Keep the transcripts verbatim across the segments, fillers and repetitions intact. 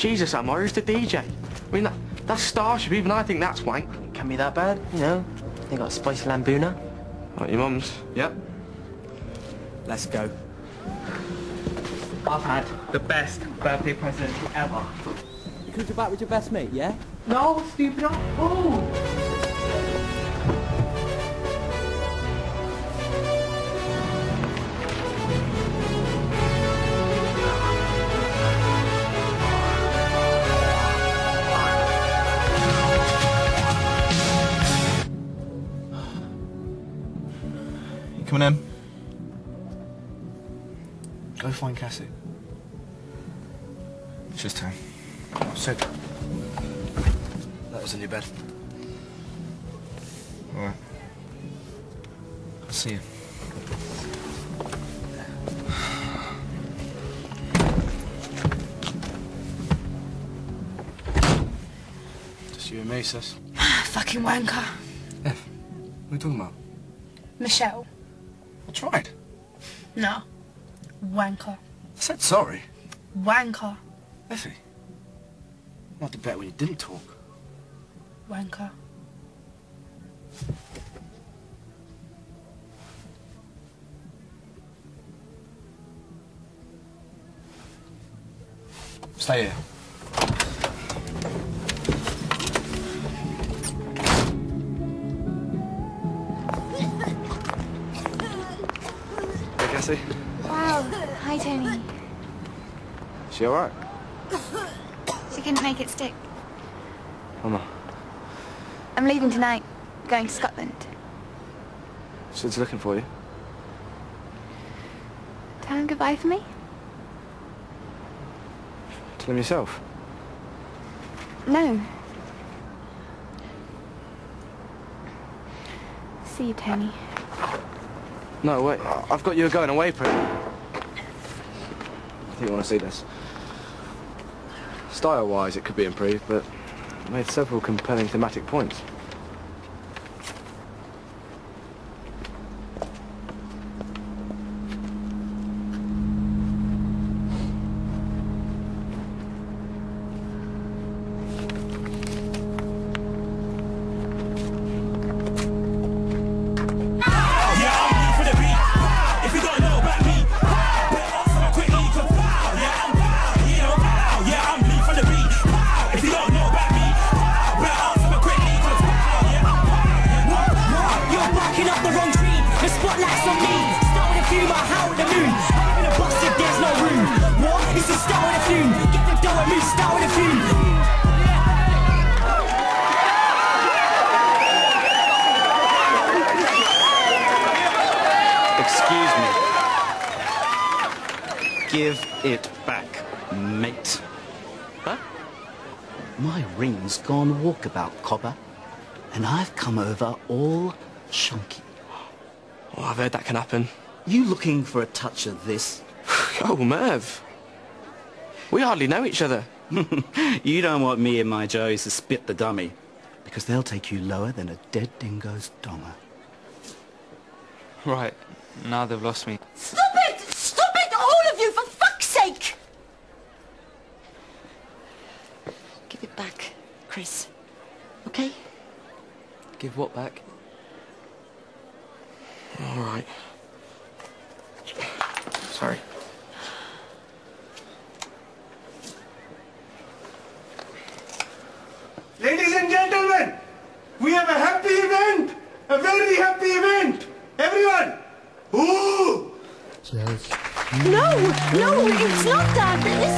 Jesus, Amor, who's the D J? I mean, that, that's Starship. Even I think that's wank. Can't be that bad, you know. They got a spicy lambuna. Like your mum's. Yep. Let's go. I've had the best birthday present ever. Because you're back with your best mate, yeah? No, stupid. Oh! Coming in. Go find Cassie. It's just time. Sid. That was in your bed. All right. I'll see you. Just you and me, sis. Fucking wanker. F. What are you talking about? Michelle. I tried. No. Wanker. I said sorry. Wanker. Effie. Not to bet when you didn't talk. Wanker. Stay here. Hey, Cassie. Wow. Hi, Tony. She all right? She couldn't make it stick. Mama. I'm leaving tonight. Going to Scotland. Sid's looking for you. Tell him goodbye for me? Tell him yourself. No. See you, Tony. No, wait. I've got you a going away present. I think you want to see this. Style-wise, it could be improved, but it made several compelling thematic points. Excuse me. Give it back, mate. Huh? My ring's gone walkabout, copper. And I've come over all chunky. Oh, I've heard that can happen. You looking for a touch of this? Oh, Merv. We hardly know each other. You don't want me and my Joes to spit the dummy, because they'll take you lower than a dead dingo's donger. Right. Now they've lost me. Stop it! Stop it, all of you, for fuck's sake! Give it back, Chris. Okay? Give what back? All right. Sorry. Ladies and gentlemen, we have a happy event! A very happy event! Everyone! Ooh! Cheers. No! No, it's not that!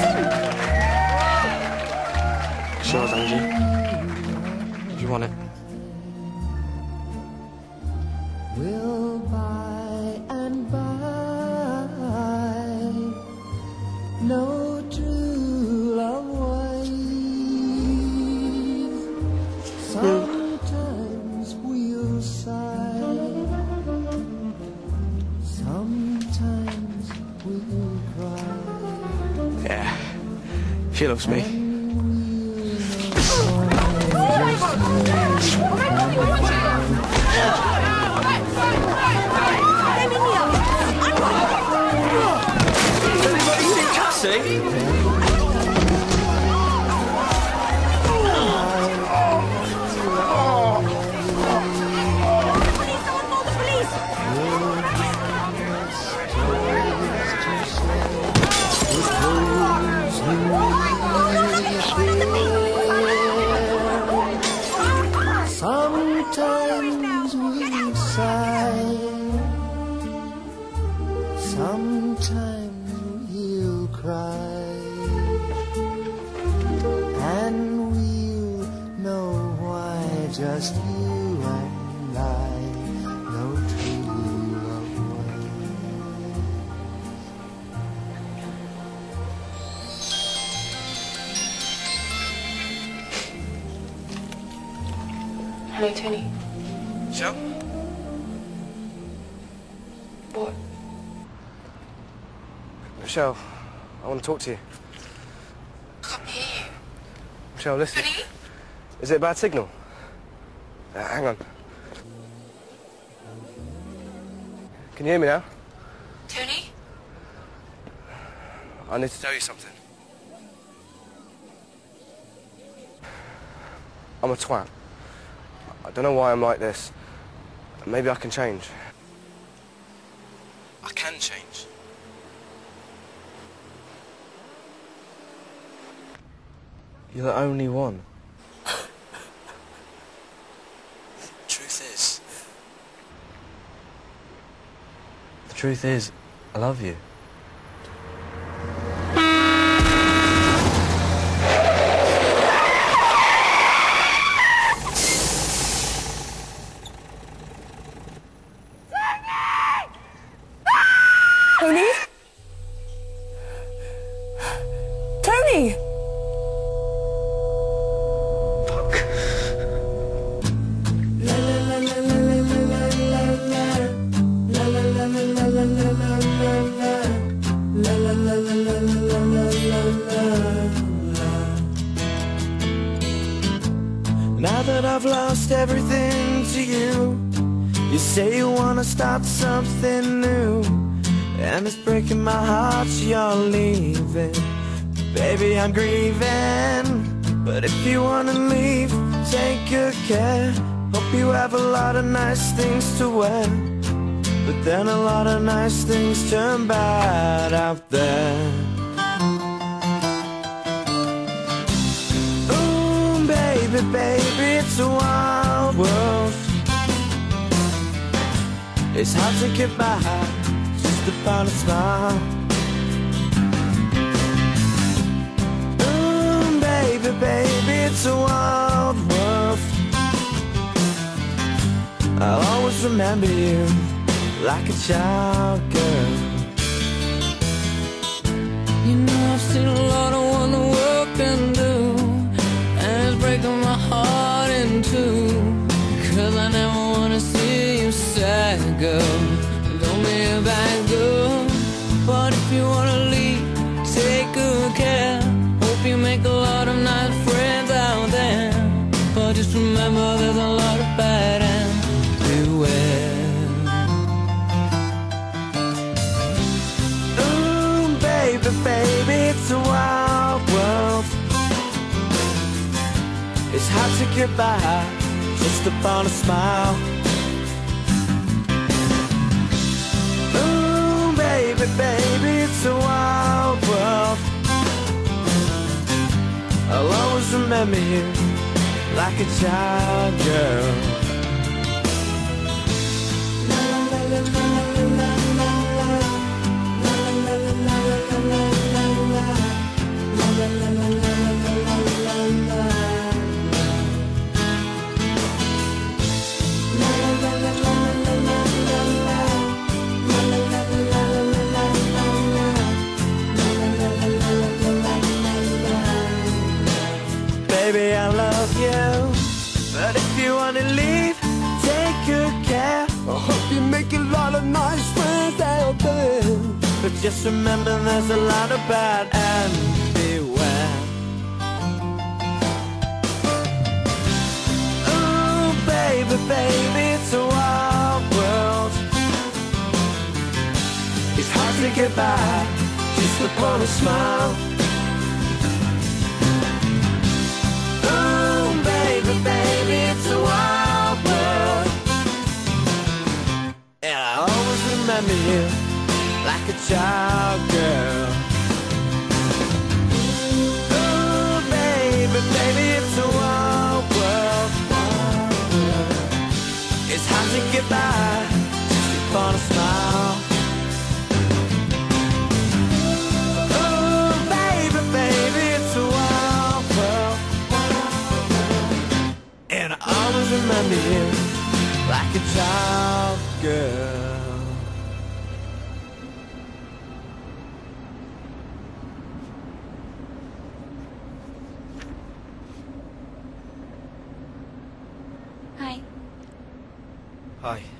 Listen! Sure, Angie. If you want it. Will by and by no true love ways. Sometimes we'll sigh, sometimes we'll cry. Yeah. She loves me. Anybody see Cassie? just you and I, no true love Hello, Tony. Michelle? What? Michelle, I want to talk to you. I can't hear you. Michelle, listen. Tony? Is it a bad signal? Uh, hang on. Can you hear me now? Tony? I need to tell you something. I'm a twat. I don't know why I'm like this. Maybe I can change. I can change. You're the only one. Truth is... The truth is, I love you. Tony? Tony! Now that I've lost everything to you, you say you wanna start something new, and it's breaking my heart you're leaving. Baby, I'm grieving, but if you wanna leave, take good care. Hope you have a lot of nice things to wear, but then a lot of nice things turn bad out there. Ooh, baby, baby, it's a wild world. It's hard to get by just upon a smile. Ooh, baby, baby, it's a wild world. I'll always remember you like a child girl. You know I've seen a lot of what the world can do, and it's breaking my heart in two. Cause I never wanna see you sad, girl. Don't be a bad girl. But if you wanna leave, take good care. Hope you make a lot of nice friends out there, but just remember there's a lot of bad and beware. Ooh, baby, baby, it's a wild world. It's hard to get by just upon a smile. Ooh, baby, baby, it's a wild world. I'll always remember you like a child girl. Baby, I love you, but if you wanna leave, take good care. I hope you make a lot of nice friends out there, but just remember there's a lot of bad and beware. Ooh, baby, baby, it's a wild world. It's hard to get by just upon a smile. Baby, it's a wild world, and I always remember you like a child girl. Oh, baby, baby, it's a wild world. It's hard to get by just upon a smile. Oh, baby, baby, it's a wild world, and I always remember Hi.